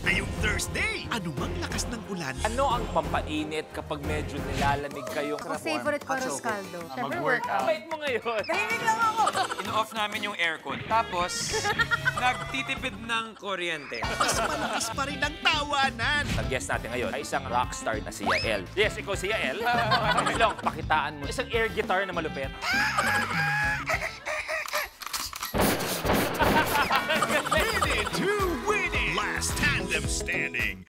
Ngayong Thursday, anumang lakas ng ulan. Ano ang pampainit kapag medyo nilalamig kayong Ako favorite ko ros caldo. Siyempre workout. Bait mo ngayon. Tahimik lang ako. In-off namin yung aircon. Tapos, nagtitipid ng kuryente. Mas malakas pa rin ang tawanan. Ang guest natin ngayon ay isang rockstar na si Yael. Yes, ikaw si Yael. Long, pakitaan mo. Isang air guitar na malupit. Win it to win it. Last tandem standing.